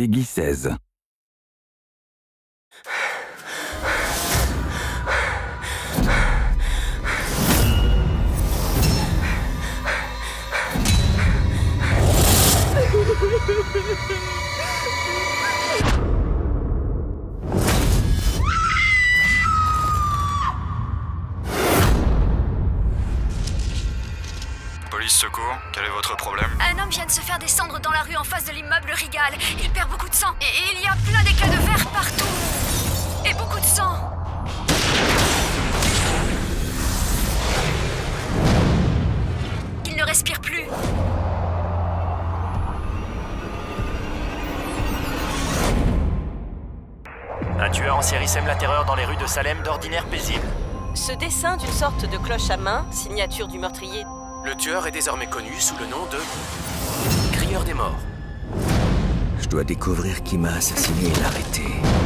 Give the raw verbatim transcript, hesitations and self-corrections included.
Peggy seize. Police secours, quel est votre problème? Un homme vient de se faire descendre dans la rue en face de l'immeuble Rigal. Il perd beaucoup de sang. Et, et il y a plein d'éclats de verre partout. Et beaucoup de sang. Il ne respire plus. Un tueur en série sème la terreur dans les rues de Salem d'ordinaire paisible. Ce dessin d'une sorte de cloche à main, signature du meurtrier. Le tueur est désormais connu sous le nom de Crieur des morts. Je dois découvrir qui m'a assassiné et l'arrêter.